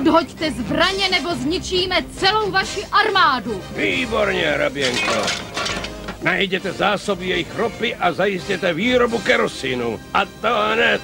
Odhoďte zbraně, nebo zničíme celou vaši armádu. Výborně, hraběnko. Najděte zásoby jejich ropy a zajistěte výrobu kerosinu. A to hned.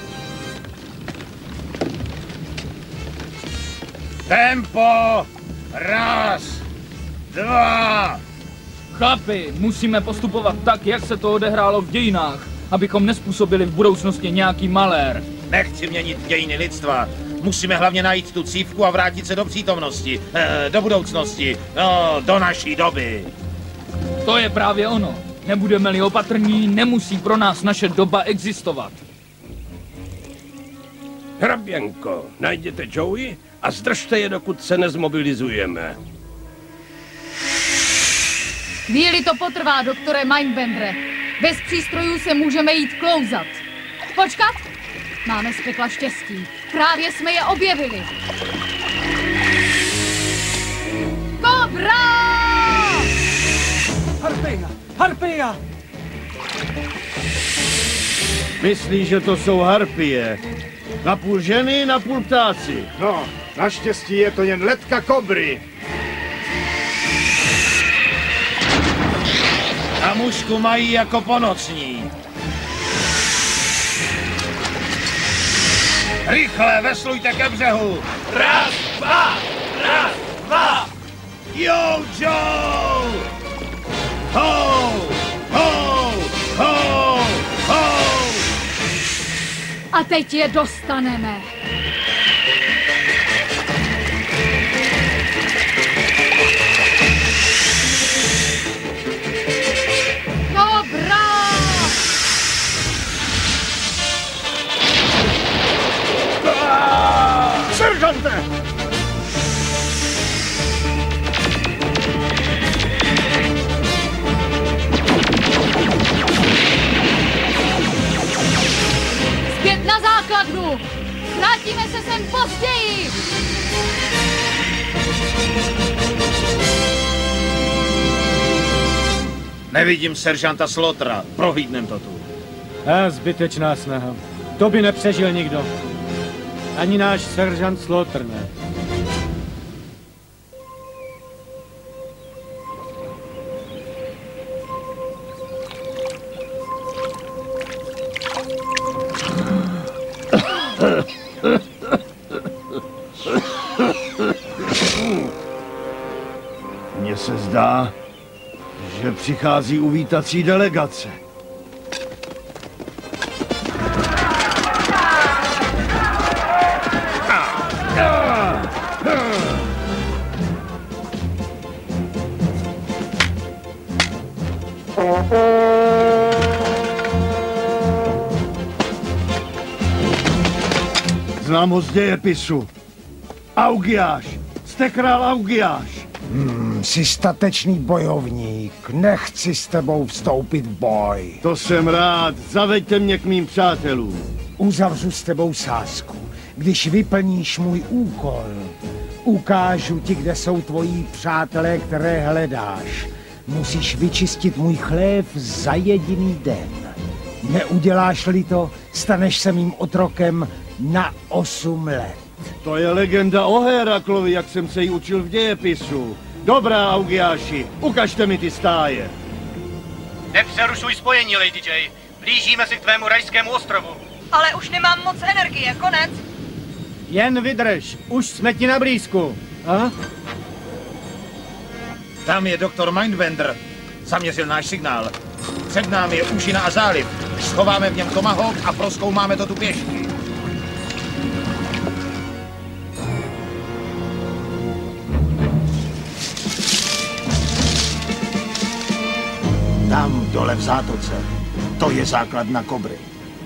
Tempo! Raz, dva. Chlapi, musíme postupovat tak, jak se to odehrálo v dějinách, abychom nespůsobili v budoucnosti nějaký malér. Nechci měnit dějiny lidstva. Musíme hlavně najít tu cívku a vrátit se do přítomnosti, do budoucnosti, no, do naší doby. To je právě ono. Nebudeme-li opatrní, nemusí pro nás naše doba existovat. Hraběnko, najděte Joey a zdržte je, dokud se nezmobilizujeme. Chvíli to potrvá, doktore Mindbendere. Bez přístrojů se můžeme jít klouzat. Počkat! Máme z pekla štěstí. Právě jsme je objevili. Kobra! Harpia! Harpia! Myslíš, že to jsou harpie? Napůl ženy, napůl ptáci. No, naštěstí je to jen letka kobry. A mužku mají jako ponocní. Rychle, veslujte ke břehu. Raz, dva! Raz, dva! Jo, Joe! Ho! Ho! Ho! Ho! A teď je dostaneme. Kobra! Seržante! Zpět na základnu! Vrátíme se sem později! Nevidím seržanta Slotra. Prohlídnem to tu. Zbytečná snaha. To by nepřežil nikdo. Ani náš seržant Slotr ne. Mně se zdá, že přichází uvítací delegace. Znám ho z dějepisu. Augiáš. Jste král Augiáš. Jsi statečný bojovník. Nechci s tebou vstoupit v boj. To jsem rád. Zaveďte mě k mým přátelům. Uzavřu s tebou sázku. Když vyplníš můj úkol, ukážu ti, kde jsou tvoji přátelé, které hledáš. Musíš vyčistit můj chlév za jediný den. Neuděláš-li to, staneš se mým otrokem na 8 let. To je legenda o Héraklovi, jak jsem se jí učil v dějepisu. Dobrá, Augiáši, ukažte mi ty stáje. Nepřerušuj spojení, Lady J. Blížíme se k tvému rajskému ostrovu. Ale už nemám moc energie, konec. Jen vydrž, už jsme ti na blízku. A? Tam je doktor Mindbender. Zaměřil náš signál. Před námi je úžina a záliv. Schováme v něm tomahawk a prozkoumáme to tu pěšky. Tam dole v zátoce. To je základna kobry.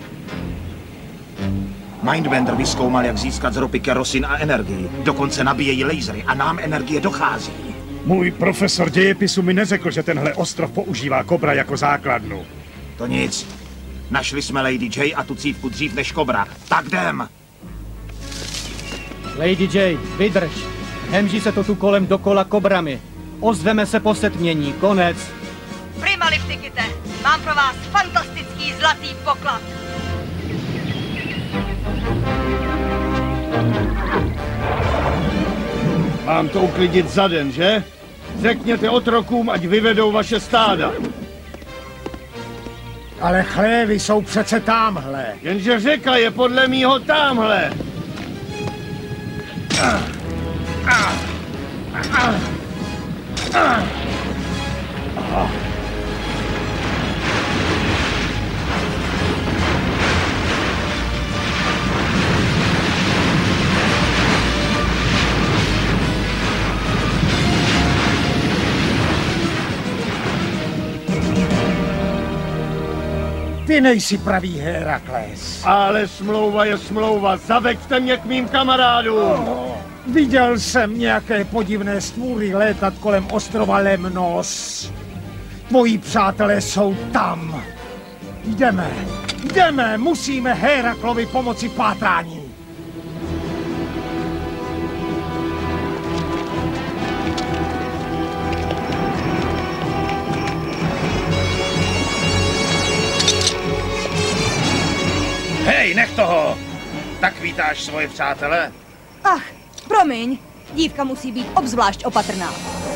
Mindbender vyzkoumal, jak získat z ropy kerosin a energii. Dokonce nabíjejí lasery a nám energie dochází. Můj profesor dějepisu mi neřekl, že tenhle ostrov používá kobra jako základnu. To nic. Našli jsme Lady J a tu cívku dřív než kobra. Tak jdem! Lady J, vydrž. Hemží se to tu kolem dokola kobrami. Ozveme se po setmění, konec. Prima Liftikite, mám pro vás fantastický zlatý poklad. Mám to uklidit za den, že? Řekněte otrokům, ať vyvedou vaše stáda. Ale chlévy jsou přece tamhle. Jenže řeka je podle mýho tamhle. Ty nejsi pravý Herakles. Ale smlouva je smlouva. Zaveďte mě k mým kamarádům. Viděl jsem nějaké podivné stvůry létat kolem ostrova Lemnos. Tvoji přátelé jsou tam. Jdeme, musíme Heraklovi pomoci pátrání. Hej, nech toho! Tak vítáš svoje přátele? Ach, promiň, dívka musí být obzvlášť opatrná.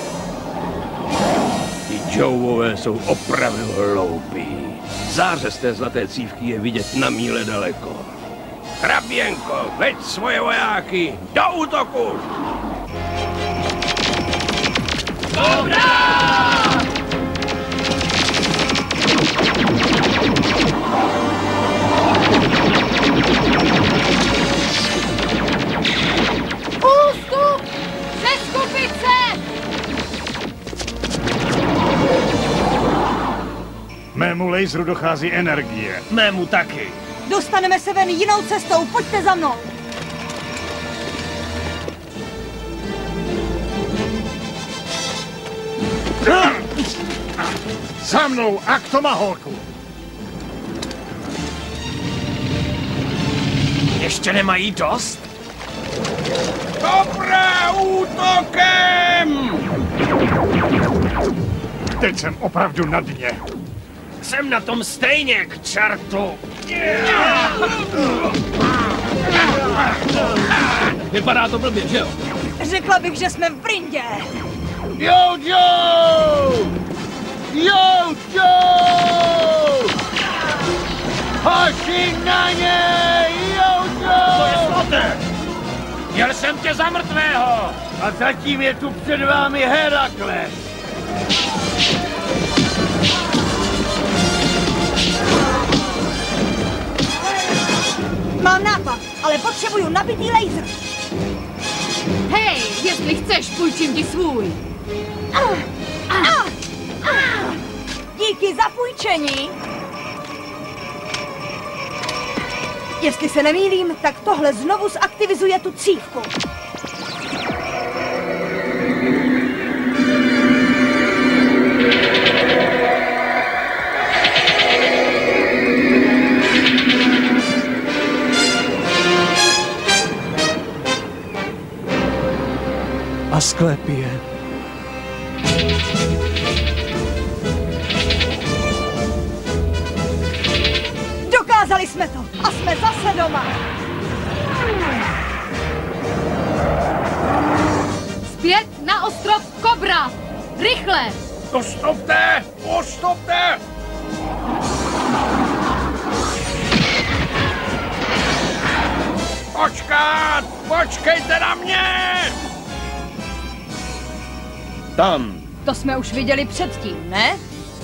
Ty Joeové jsou opravdu hloupí. Záře z té zlaté cívky je vidět na míle daleko. Hraběnko, veď svoje vojáky do útoku! Dobrá! Ústup! Seskupit se! Mému laseru dochází energie. Mému taky. Dostaneme se ven jinou cestou, pojďte za mnou. Za mnou a k Tomahawku! Ještě nemají dost? Dobrá, útokem! Teď jsem opravdu na dně. Jsem na tom stejně, k čartu. Vypadá to blbě, že jo? Řekla bych, že jsme v brindě. Jojo! Hoši na něj! To je Jojo! Slaughter! Měl jsem tě za mrtvého! A zatím je tu před vámi Herakles. Mám nápad, ale potřebuju nabitý laser. Hej, jestli chceš, půjčím ti svůj. Díky za půjčení. Jestli se nemýlím, tak tohle znovu zaktivizuje tu cívku. Asklepie. Dokázali jsme to a jsme zase doma. Zpět na ostrov Kobra! Rychle! Postupte! Postupte! Počkat! Počkejte na mě! Tam. To jsme už viděli předtím, ne?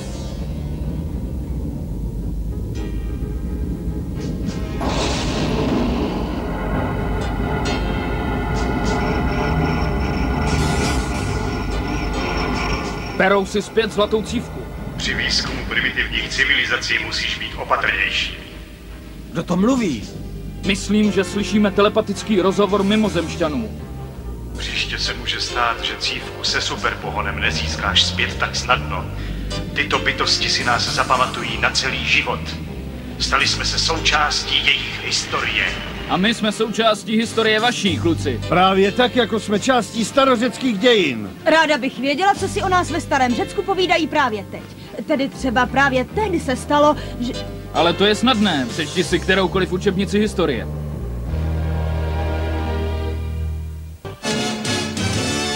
Perou si zpět zlatou cívku. Při výzkumu primitivních civilizací musíš být opatrnější. Kdo to mluví? Myslím, že slyšíme telepatický rozhovor mimozemšťanů. Příště se může stát, že cívku se superpohonem nezískáš zpět tak snadno. Tyto bytosti si nás zapamatují na celý život. Stali jsme se součástí jejich historie. A my jsme součástí historie vaší, kluci. Právě tak, jako jsme částí starořeckých dějin. Ráda bych věděla, co si o nás ve starém Řecku povídají právě teď. Tedy třeba právě tehdy se stalo, že... Ale to je snadné, přečti si kteroukoliv učebnici historie.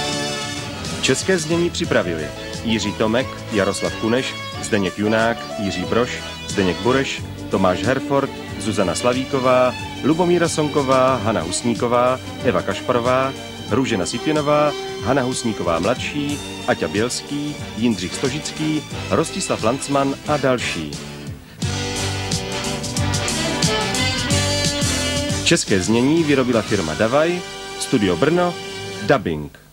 České znění připravili Jiří Tomek, Jaroslav Kuneš, Zdeněk Junák, Jiří Brož, Zdeněk Bureš, Tomáš Herford, Zuzana Slavíková, Lubomíra Sonková, Hana Husníková, Eva Kašparová, Růžena Sipěnová, Hana Husníková mladší, Aťa Bělský, Jindřich Stožický, Rostislav Lancman a další. České znění vyrobila firma Davaj, Studio Brno, Dubbing.